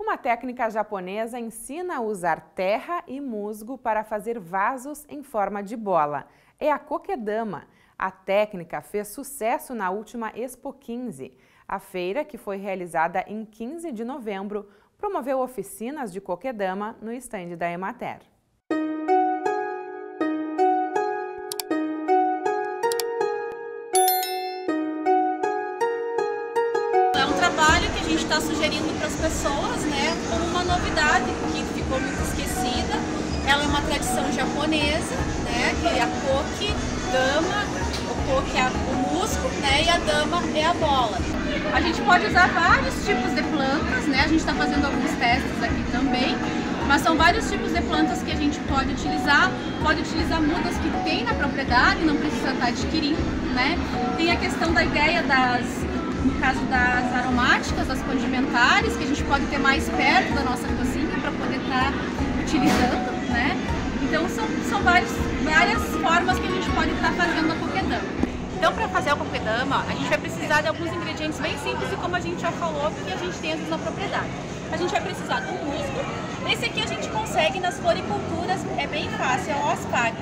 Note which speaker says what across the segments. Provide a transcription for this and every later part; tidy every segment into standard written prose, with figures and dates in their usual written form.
Speaker 1: Uma técnica japonesa ensina a usar terra e musgo para fazer vasos em forma de bola. É a kokedama. A técnica fez sucesso na última Expo 15. A feira, que foi realizada em 15 de novembro, promoveu oficinas de kokedama no estande da Emater.
Speaker 2: É um trabalho que a gente está sugerindo para as pessoas, né, como uma novidade que ficou muito esquecida. Ela é uma tradição japonesa, né, que é a kokedama. O koke é o musgo, né, e a dama é a bola. A gente pode usar vários tipos de plantas, né, a gente está fazendo alguns testes aqui também, mas são vários tipos de plantas que a gente pode utilizar mudas que tem na propriedade, não precisa estar adquirindo, né. Tem a questão da ideia no caso das aromáticas, das condimentares, que a gente pode ter mais perto da nossa cozinha para poder estar utilizando, né? Então são várias formas que a gente pode estar fazendo a kokedama. Então, para fazer a kokedama, a gente vai precisar de alguns ingredientes bem simples e como a gente já falou, porque a gente tem às vezes na propriedade. A gente vai precisar do musgo. Esse aqui a gente consegue nas floriculturas, é bem fácil, é o aspargo.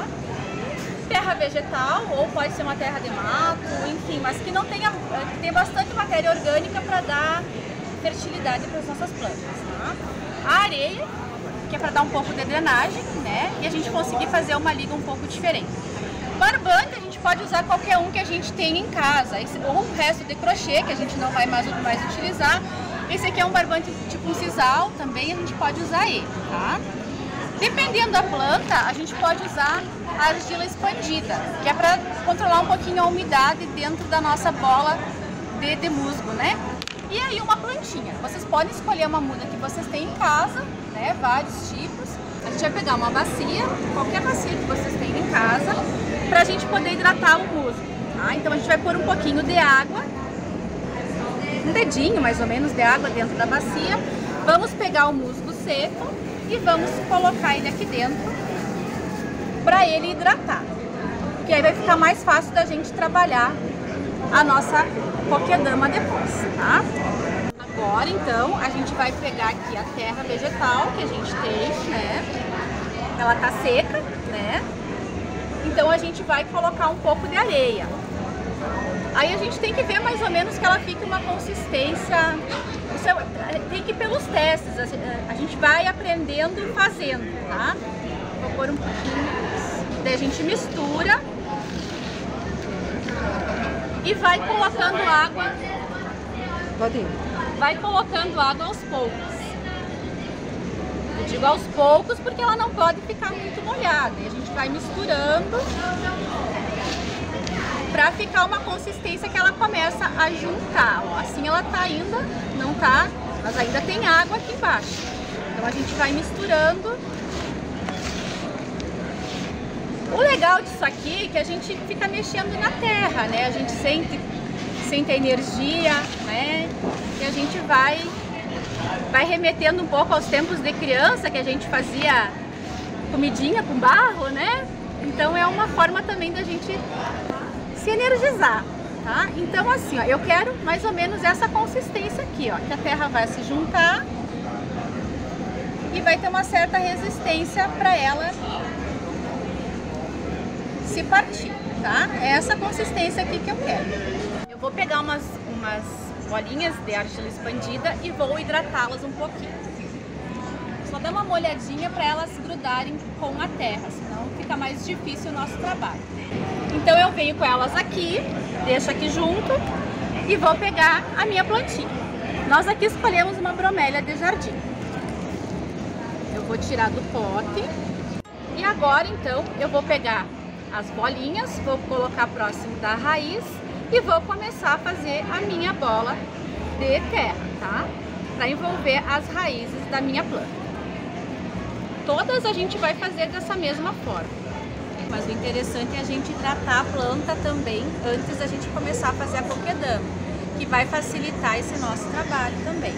Speaker 2: Terra vegetal, ou pode ser uma terra de mato, enfim, mas que não tenha, que tenha bastante matéria orgânica para dar fertilidade para as nossas plantas, tá? A areia, que é para dar um pouco de drenagem, né? E a gente conseguir fazer uma liga um pouco diferente. Barbante, a gente pode usar qualquer um que a gente tem em casa, ou um resto de crochê, que a gente não vai mais utilizar. Esse aqui é um barbante tipo um sisal, também a gente pode usar ele, tá? Dependendo da planta, a gente pode usar a argila expandida, que é para controlar um pouquinho a umidade dentro da nossa bola de musgo, né? E aí uma plantinha. Vocês podem escolher uma muda que vocês têm em casa, né? Vários tipos. A gente vai pegar uma bacia, qualquer bacia que vocês têm em casa, para a gente poder hidratar o musgo, tá? Então a gente vai pôr um pouquinho de água, um dedinho mais ou menos de água dentro da bacia. Vamos pegar o musgo seco e vamos colocar ele aqui dentro para ele hidratar, que aí vai ficar mais fácil da gente trabalhar a nossa kokedama depois, tá? Agora então a gente vai pegar aqui a terra vegetal que a gente tem, né? Ela tá seca, né? Então a gente vai colocar um pouco de areia. Aí a gente tem que ver mais ou menos que ela fique uma consistência. Tem que ir pelos testes, a gente vai aprendendo fazendo, tá? Vou pôr um pouquinho. Daí a gente mistura e vai colocando água.
Speaker 1: Pode ir.
Speaker 2: Vai colocando água aos poucos. Eu digo aos poucos porque ela não pode ficar muito molhada. E a gente vai misturando para ficar uma consistência que ela começa a juntar. Ó, assim ela tá ainda, não tá, mas ainda tem água aqui embaixo. Então a gente vai misturando. O legal disso aqui é que a gente fica mexendo na terra, né? A gente sente a energia, né? E a gente vai remetendo um pouco aos tempos de criança, que a gente fazia comidinha com barro, né? Então é uma forma também da gente se energizar, tá? Então assim, ó, eu quero mais ou menos essa consistência aqui, ó, que a terra vai se juntar e vai ter uma certa resistência para ela se partir, tá? É essa consistência aqui que eu quero. Eu vou pegar umas bolinhas de argila expandida e vou hidratá-las um pouquinho. Só dar uma molhadinha para elas grudarem com a terra, senão fica mais difícil o nosso trabalho. Então eu venho com elas aqui, deixo aqui junto e vou pegar a minha plantinha. Nós aqui escolhemos uma bromélia de jardim. Eu vou tirar do pote e agora então eu vou pegar as bolinhas, vou colocar próximo da raiz e vou começar a fazer a minha bola de terra, tá? Para envolver as raízes da minha planta. Todas a gente vai fazer dessa mesma forma. Mas o interessante é a gente hidratar a planta também antes da gente começar a fazer a kokedama, que vai facilitar esse nosso trabalho também.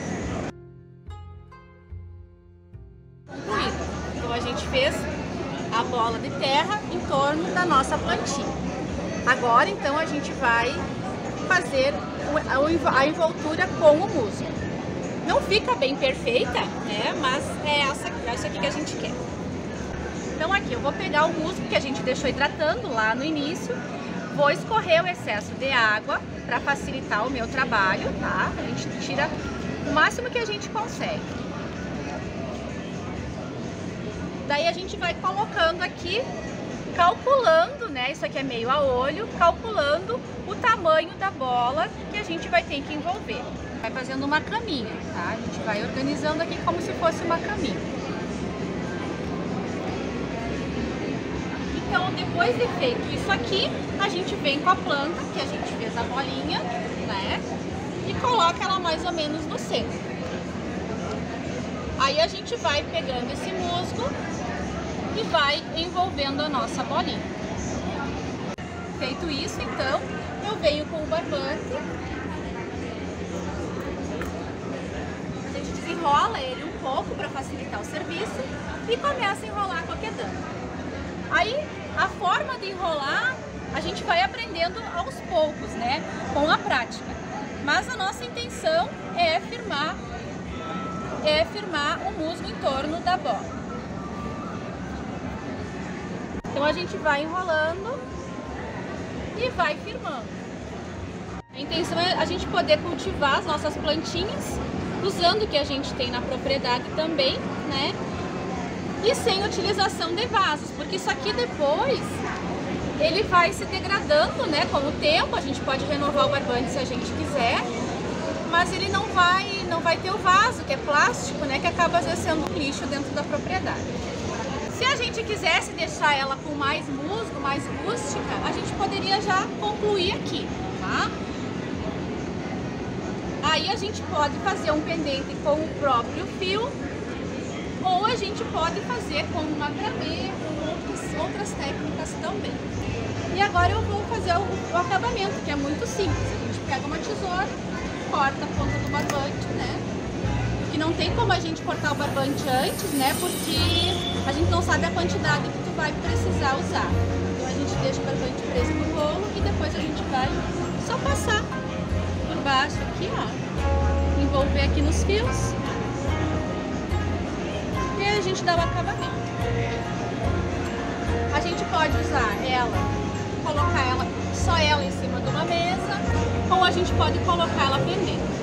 Speaker 2: Concluído. Então a gente fez a bola de terra em torno da nossa plantinha. Agora então a gente vai fazer a envoltura com o musgo. Não fica bem perfeita, né? Mas é isso aqui que a gente quer. Então aqui eu vou pegar o musgo que a gente deixou hidratando lá no início, vou escorrer o excesso de água para facilitar o meu trabalho, tá? A gente tira o máximo que a gente consegue. Daí a gente vai colocando aqui, calculando, né? Isso aqui é meio a olho, calculando o tamanho da bola que a gente vai ter que envolver. Vai fazendo uma caminha, tá? A gente vai organizando aqui como se fosse uma caminha. Então, depois de feito isso aqui, a gente vem com a planta, que a gente fez a bolinha, né? E coloca ela mais ou menos no centro. Aí a gente vai pegando esse musgo e vai envolvendo a nossa bolinha. Feito isso, então, eu venho com o barbante. A gente desenrola ele um pouco para facilitar o serviço e começa a enrolar a coquedama. Aí, a forma de enrolar, a gente vai aprendendo aos poucos, né? Com a prática. Mas a nossa intenção é firmar o musgo em torno da bola. Então a gente vai enrolando e vai firmando. A intenção é a gente poder cultivar as nossas plantinhas usando o que a gente tem na propriedade também, né? E sem utilização de vasos, porque isso aqui depois ele vai se degradando, né? Com o tempo a gente pode renovar o barbante se a gente quiser, mas ele não vai ter o vaso, que é plástico, né? Que acaba às vezes sendo um lixo dentro da propriedade. Se a gente quisesse deixar ela com mais musgo, mais rústica, a gente poderia já concluir aqui, tá? Aí a gente pode fazer um pendente com o próprio fio, ou a gente pode fazer com um macramê, com outras técnicas também. E agora eu vou fazer o acabamento, que é muito simples. A gente pega uma tesoura, corta a ponta do barbante, né? Que não tem como a gente cortar o barbante antes, né? Porque a gente não sabe a quantidade que tu vai precisar usar. Então a gente deixa o barbante preso no bolo e depois a gente vai só passar por baixo aqui, ó. Envolver aqui nos fios. E aí a gente dá o acabamento. A gente pode usar ela, colocar ela, só ela em cima de uma mesa, ou a gente pode colocar ela pendente.